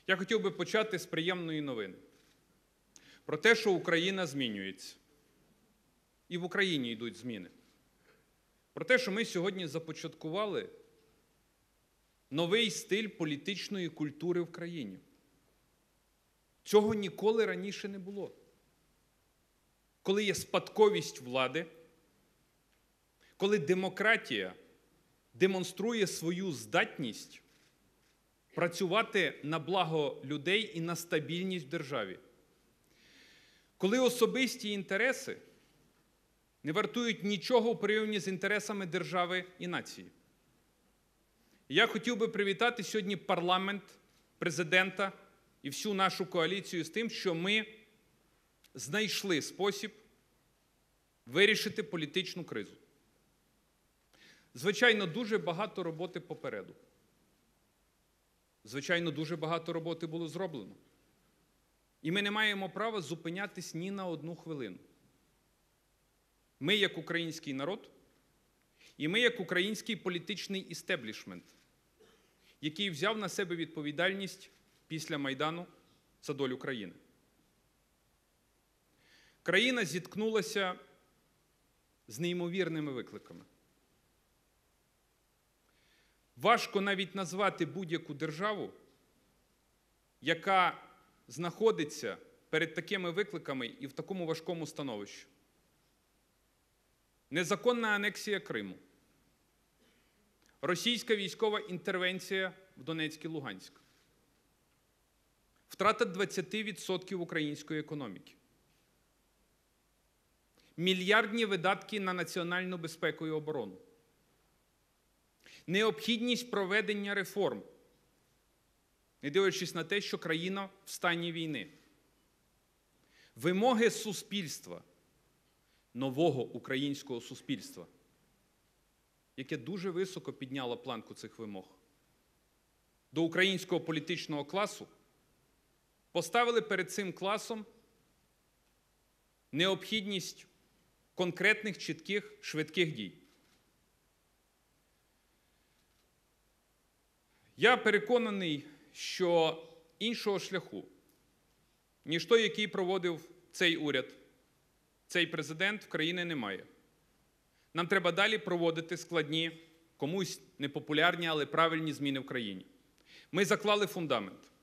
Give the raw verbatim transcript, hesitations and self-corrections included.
Я хотів би почати з приємної новини. Про те, що Україна змінюється. І в Україні йдуть зміни. Про те, що ми сьогодні започаткували новий стиль політичної культури в країні. Цього ніколи раніше не було. Коли є спадковість влади, коли демократія демонструє свою здатність працювати на благо людей і на стабільність в державі. Коли особисті інтереси не вартують нічого в порівнянні з інтересами держави і нації. Я хотів би привітати сьогодні парламент, президента і всю нашу коаліцію з тим, що ми знайшли спосіб вирішити політичну кризу. Звичайно, дуже багато роботи попереду. Звичайно, дуже багато роботи було зроблено. І ми не маємо права зупинятись ні на одну хвилину. Ми, як український народ, і ми, як український політичний істеблішмент, який взяв на себе відповідальність після Майдану за долю країни. Країна зіткнулася з неймовірними викликами. Важко навіть назвати будь-яку державу, яка знаходиться перед такими викликами і в такому важкому становищі. Незаконна анексія Криму, російська військова інтервенція в Донецьк і Луганськ, втрата двадцять відсотків української економіки, мільярдні видатки на національну безпеку і оборону, необхідність проведення реформ, не дивлячись на те, що країна в стані війни, вимоги суспільства, нового українського суспільства, яке дуже високо підняло планку цих вимог, до українського політичного класу, поставили перед цим класом необхідність конкретних, чітких, швидких дій. Я переконаний, що іншого шляху, ніж той, який проводив цей уряд, цей президент, в країні немає. Нам треба далі проводити складні, комусь непопулярні, але правильні зміни в країні. Ми заклали фундамент.